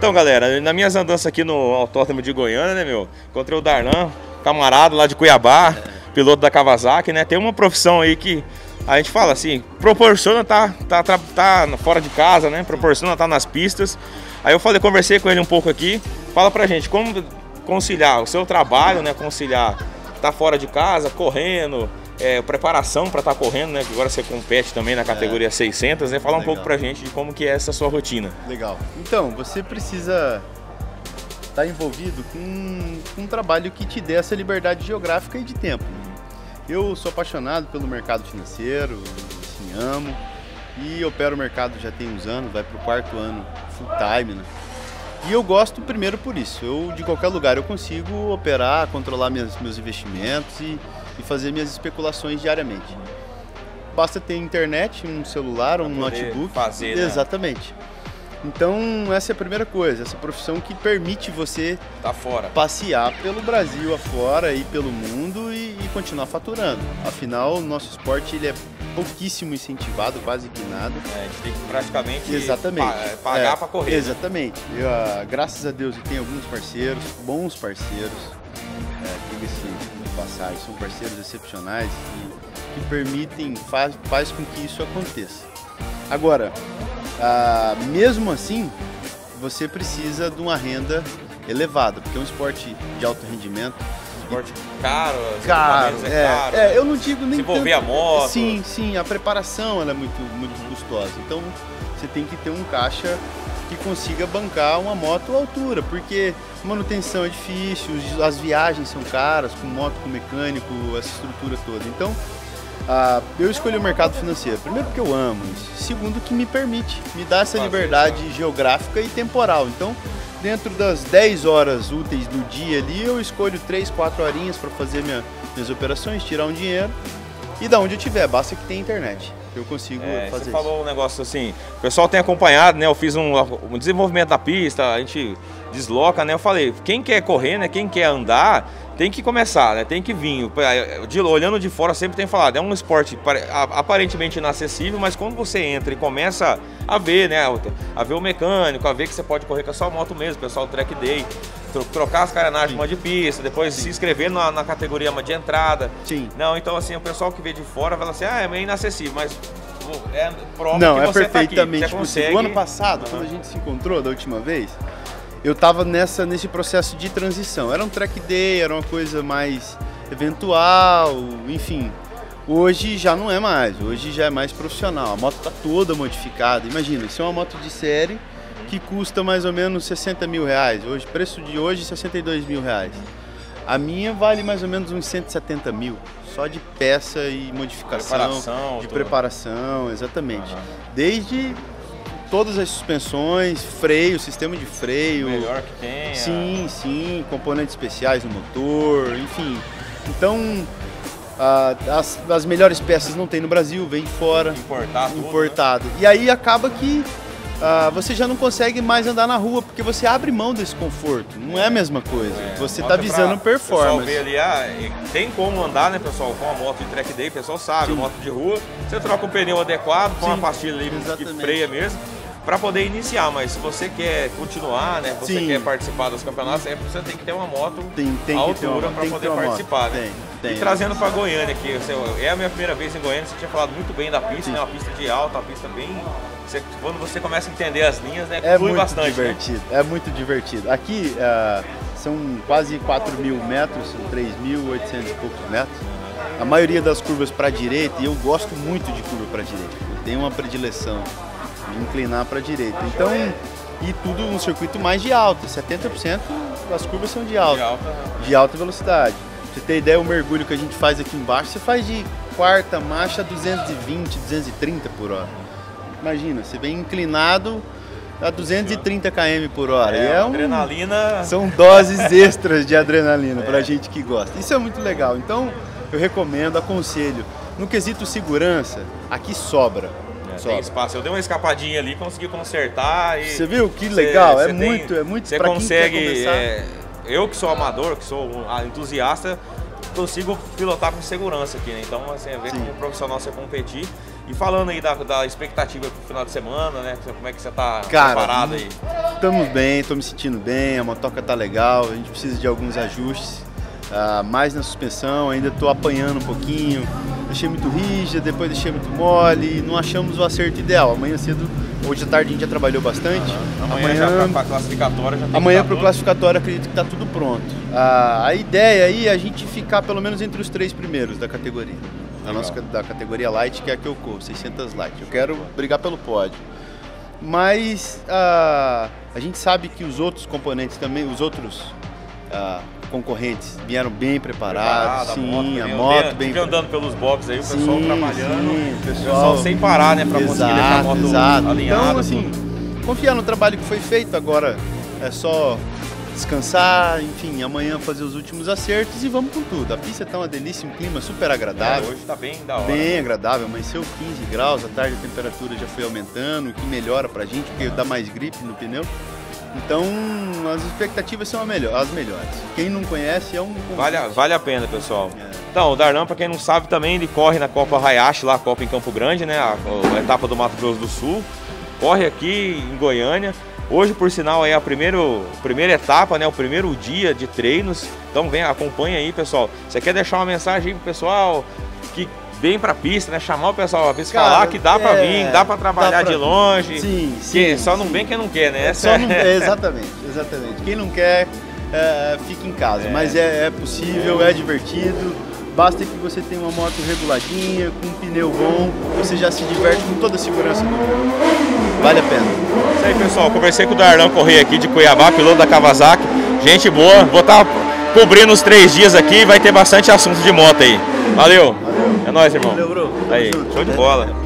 Então, galera, nas minhas andanças aqui no Autódromo de Goiânia, né, meu? Encontrei o Darlan, camarada lá de Cuiabá, piloto da Kawasaki, né? Tem uma profissão aí que a gente fala assim, proporciona tá fora de casa, né? Proporciona tá nas pistas. Aí eu conversei com ele um pouco aqui. Fala pra gente como conciliar o seu trabalho, né? Conciliar tá fora de casa, correndo, preparação para estar correndo, né? Agora você compete também na categoria 600, né? Fala um pouco pra gente de como que é essa sua rotina. Legal. Então, você precisa estar envolvido com um trabalho que te dê essa liberdade geográfica e de tempo. Eu sou apaixonado pelo mercado financeiro, assim, amo, e opero o mercado já tem uns anos, vai para o 4º ano full time, né? E eu gosto primeiro por isso, de qualquer lugar eu consigo operar, controlar meus investimentos e fazer minhas especulações diariamente. Basta ter internet, um celular, um notebook. Fazer, né? Exatamente. Então essa é a primeira coisa, essa profissão que permite você passear pelo Brasil afora e pelo mundo e continuar faturando. Afinal, o nosso esporte ele é pouquíssimo incentivado, quase que nada. A gente tem que praticamente pagar para correr. Exatamente. Graças a Deus eu tenho alguns parceiros, bons parceiros, diga-se de passagem, são parceiros excepcionais que permitem, faz com que isso aconteça. Agora, mesmo assim, você precisa de uma renda elevada, porque é um esporte de alto rendimento. Esporte caro, caro. Né? Eu não digo nem se envolver a moto. Sim, a preparação ela é muito custosa. Então, você tem que ter um caixa que consiga bancar uma moto à altura, porque manutenção é difícil, as viagens são caras, com moto, com mecânico, essa estrutura toda. Então, eu escolhi o mercado financeiro, primeiro porque eu amo isso, segundo que me dá essa liberdade geográfica e temporal. Então, dentro das 10 horas úteis do dia ali, eu escolho 3, 4 horinhas para fazer minhas operações, tirar um dinheiro e da onde eu tiver, basta que tenha internet. Eu consigo fazer você falou um negócio assim, o pessoal tem acompanhado, né? Eu fiz um desenvolvimento da pista, a gente desloca, né? Eu falei, quem quer correr, né? Quem quer andar, tem que começar, né? Tem que vir. Olhando de fora, sempre tem falado, é um esporte aparentemente inacessível, mas quando você entra e começa a ver, né? A ver o mecânico, a ver que você pode correr com a sua moto mesmo, pessoal track day, trocar as carenagens de pista, depois se inscrever na categoria de entrada. Sim. Não, então assim, o pessoal que vê de fora fala assim, é meio inacessível, mas prova não, que você perfeitamente tá aqui, você consegue. O ano passado, quando a gente se encontrou da última vez, eu estava nesse processo de transição. Era um track day, era uma coisa mais eventual, enfim. Hoje já não é mais, hoje já é mais profissional. A moto está toda modificada. Imagina, isso é uma moto de série que custa mais ou menos 60 mil reais. Hoje, preço de hoje, 62 mil reais. A minha vale mais ou menos uns 170 mil, só de peça e modificação, preparação, exatamente. Desde todas as suspensões, freio, sistema de freio. Melhor que tem. Sim, componentes especiais no motor, enfim. Então, as melhores peças não tem no Brasil, vem de fora. Importado. Né? E aí acaba que você já não consegue mais andar na rua, porque você abre mão desse conforto. Não é a mesma coisa. Você está visando performance. O pessoal vê ali, tem como andar, né, pessoal, com a moto de track day, o pessoal sabe, moto de rua. Você troca um pneu adequado, com uma pastilha ali que freia mesmo, para poder iniciar. Mas se você quer continuar, né, você quer participar dos campeonatos, você tem que ter uma moto à altura para poder participar. Né? E trazendo para Goiânia aqui, é a minha primeira vez em Goiânia, você tinha falado muito bem da pista, né, uma pista de alta, uma pista bem... Quando você começa a entender as linhas, né, flui bastante. Divertido, né? É muito divertido. Aqui são quase 4 mil metros, são 3.800 e poucos metros. A maioria das curvas para a direita, e eu gosto muito de curva para a direita. Eu tenho uma predileção de inclinar para a direita. Então, e tudo um circuito mais de alta, 70% das curvas são de alta velocidade. Pra você ter ideia, o mergulho que a gente faz aqui embaixo, você faz de quarta marcha a 220, 230 por hora. Imagina, você vem inclinado a 230 km por hora. Adrenalina. São doses extras de adrenalina pra gente que gosta. Isso é muito legal. Então, eu recomendo, aconselho. No quesito segurança, aqui sobra. Tem espaço. Eu dei uma escapadinha ali, consegui consertar. E você viu que legal? É muito você pra consegue. Quem quer começar. Eu que sou amador, que sou entusiasta, consigo pilotar com segurança aqui, né? Então, assim, é ver como profissional você competir. E falando aí da expectativa pro final de semana, né? Como é que você tá preparado aí? Estamos bem, estou me sentindo bem, a motoca tá legal, a gente precisa de alguns ajustes, mais na suspensão, ainda estou apanhando um pouquinho, deixei muito rígida, depois deixei muito mole, não achamos o acerto ideal. Amanhã cedo, hoje à tarde a gente já trabalhou bastante. Amanhã já para classificatória já tem amanhã para o classificatório acredito que está tudo pronto. A ideia aí é a gente ficar pelo menos entre os 3 primeiros da categoria. A nossa da categoria Light, que é a que eu corro, 600 Light. Eu quero brigar pelo pódio. Mas a gente sabe que os outros componentes também, os outros concorrentes vieram bem preparados. Sim, a moto bem andando pelos boxes aí, o pessoal trabalhando, o pessoal sem parar, né, para conseguir deixar a moto alinhada. Então, assim, confiar no trabalho que foi feito, agora é só descansar, enfim, amanhã fazer os últimos acertos e vamos com tudo. A pista tá uma delícia, um clima super agradável. Hoje tá bem da hora. Bem agradável, amanheceu 15 graus, à tarde a temperatura já foi aumentando, o que melhora pra gente, porque dá mais gripe no pneu. Então, as expectativas são as melhores. Quem não conhece é um... Vale a pena, pessoal. Então, o Darlan, para quem não sabe, também ele corre na Copa Hayashi, lá a Copa em Campo Grande, né? A etapa do Mato Grosso do Sul. Corre aqui em Goiânia. Hoje, por sinal, é a primeira etapa, né? O primeiro dia de treinos. Então, acompanha aí, pessoal. Você quer deixar uma mensagem aí pro pessoal que vem pra pista, né? Chamar o pessoal a falar que dá pra vir, dá pra trabalhar de longe. Sim, só não vem quem não quer, né? Exatamente. Quem não quer, fica em casa. Mas é possível, é divertido. Basta que você tenha uma moto reguladinha, com um pneu bom, você já se diverte com toda a segurança do mundo. Vale a pena. Isso aí, pessoal. Conversei com o Darlan Correia aqui de Cuiabá, piloto da Kawasaki. Gente boa. Vou estar cobrindo os 3 dias aqui, vai ter bastante assunto de moto aí. Valeu. É nóis, irmão. Valeu, bro. Aí, show de bola.